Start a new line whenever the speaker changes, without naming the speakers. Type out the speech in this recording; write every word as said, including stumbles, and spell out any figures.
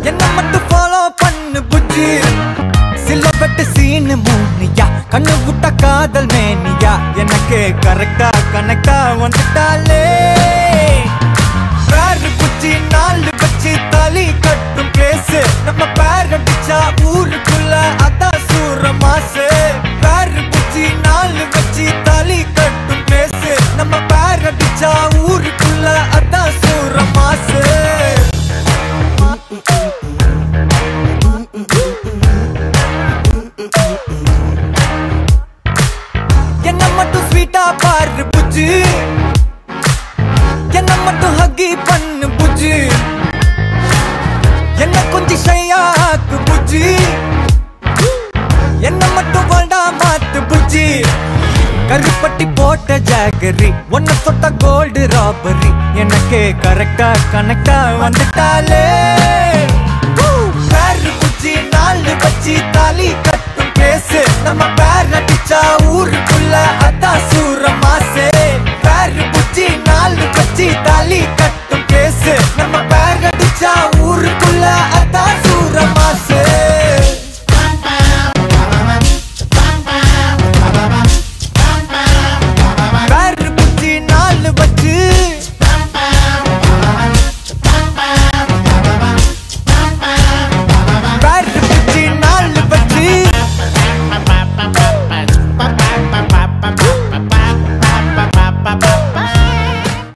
என்ன மட்டும் ஃபாலோ பண்ணு புஜ்ஜி சில வெட்டு சீனு மூனியா கண்ணு விட்ட காதல் மேனியா எனக்கு கரெக்டா கனெக்டா வந்துட்டாலே பேரு புஜ்ஜி நாலு வச்சு தாலி கட்டும் கேசு நம்ம பேர் அடிச்சா ஊருக்குள்ள அதான் சூர மாசு பேரு புஜ்ஜி நாலு வச்சு தாலி கட்டும் கேசு நம்ம பேர் அடிச்சா ஊருக்குள்ள அதான் சூர மாசு என்ன மட்டும் ஸ்வீட்டா பாரு புஜ்ஜி என்ன மட்டும் ஹக்கி பண்ணு புஜ்ஜி என்ன கொஞ்சம் ஷையாக்கு புஜ்ஜி என்ன மட்டும் வாழ்டா மாத்து புஜ்ஜி கருப்பட்டி போட்ட ஜாகரி ஒன்ன தொட்ட கோல்டு ராபரி எனக்கு கரெக்டா கனெக்டா வந்துட்டாலே பேரு புஜ்ஜி நாலு வச்சு தாலி கட்டும் கேசு நம்ம பேர் அடிச்சா ஊருக்குள்ள அதான் சூர மாசே பேரு புஜ்ஜி நாலு வச்சு தாலி கட்டும் கேசு நம்ம பேர் அடிச்சா